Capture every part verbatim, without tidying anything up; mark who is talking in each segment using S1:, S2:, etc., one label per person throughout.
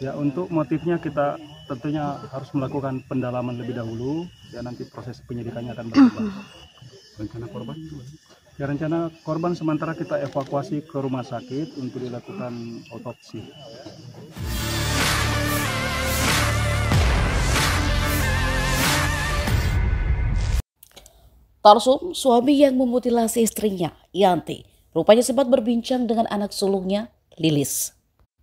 S1: Ya, untuk motifnya kita tentunya harus melakukan pendalaman lebih dahulu, ya nanti proses penyidikannya akan berubah. Rencana korban? Ya, rencana korban sementara kita evakuasi ke rumah sakit untuk dilakukan otopsi.
S2: Tarsum, suami yang memutilasi istrinya, Yanti, rupanya sempat berbincang dengan anak sulungnya, Lilis.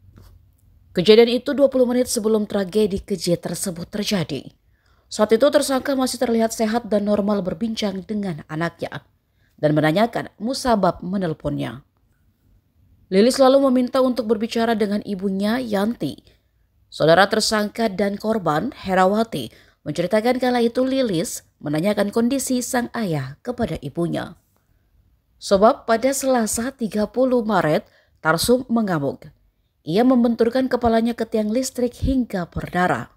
S2: Kejadian itu dua puluh menit sebelum tragedi keji tersebut terjadi. Saat itu tersangka masih terlihat sehat dan normal berbincang dengan anaknya dan menanyakan musabab menelponnya. Lilis lalu meminta untuk berbicara dengan ibunya, Yanti. Saudara tersangka dan korban, Herawati, menceritakan kala itu Lilis menanyakan kondisi sang ayah kepada ibunya. Sebab pada Selasa tiga puluh Maret, Tarsum mengamuk. Ia membenturkan kepalanya ke tiang listrik hingga berdarah.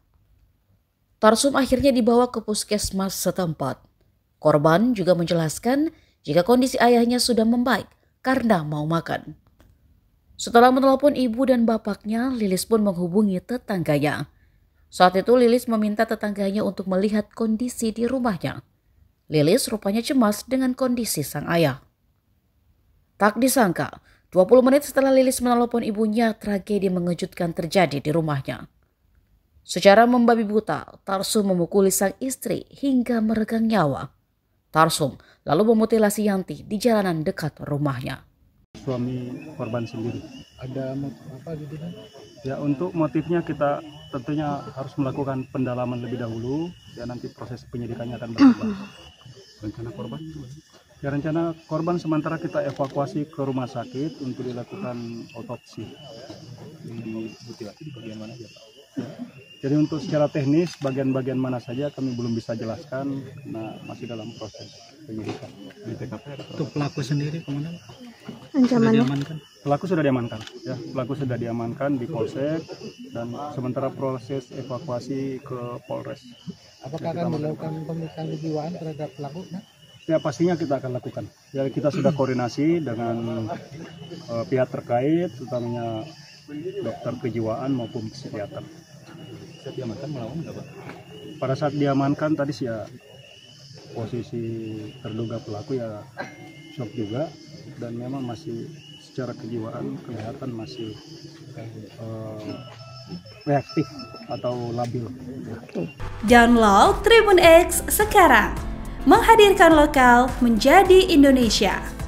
S2: Tarsum akhirnya dibawa ke puskesmas setempat. Korban juga menjelaskan jika kondisi ayahnya sudah membaik karena mau makan. Setelah menelpon ibu dan bapaknya, Lilis pun menghubungi tetangganya. Saat itu Lilis meminta tetangganya untuk melihat kondisi di rumahnya. Lilis rupanya cemas dengan kondisi sang ayah. Tak disangka, dua puluh menit setelah Lilis menelpon ibunya, tragedi mengejutkan terjadi di rumahnya. Secara membabi buta, Tarsum memukuli sang istri hingga meregang nyawa. Tarsum lalu memutilasi Yanti di jalanan dekat rumahnya.
S1: Suami korban sendiri.
S3: Ada motif apa gitu kan?
S1: Ya, untuk motifnya kita tentunya harus melakukan pendalaman lebih dahulu, ya nanti proses penyidikannya akan berubah. Rencana korban? Ya, rencana korban sementara kita evakuasi ke rumah sakit untuk dilakukan otopsi. Dimutilasi di bagian mana aja, Pak? Ya. Jadi untuk secara teknis bagian-bagian mana saja kami belum bisa jelaskan, nah masih dalam proses penyidikan. Di T K P ada
S3: Untuk pelaku sendiri kemana?
S4: Ancamannya?
S1: Pelaku sudah diamankan, ya pelaku sudah diamankan di Polsek dan sementara proses evakuasi ke Polres.
S3: Apakah akan dilakukan pemeriksaan kejiwaan terhadap pelaku? Nah?
S1: Ya pastinya kita akan lakukan. Ya kita sudah koordinasi dengan uh, pihak terkait, utamanya dokter kejiwaan maupun psikiater. Saat diamankan melawan nggak, Pak? Pada saat diamankan tadi sih ya posisi terduga pelaku ya shock juga dan memang masih secara kejiwaan kelihatan masih uh, reaktif atau labil.
S5: Download Tribun X sekarang, menghadirkan lokal menjadi Indonesia.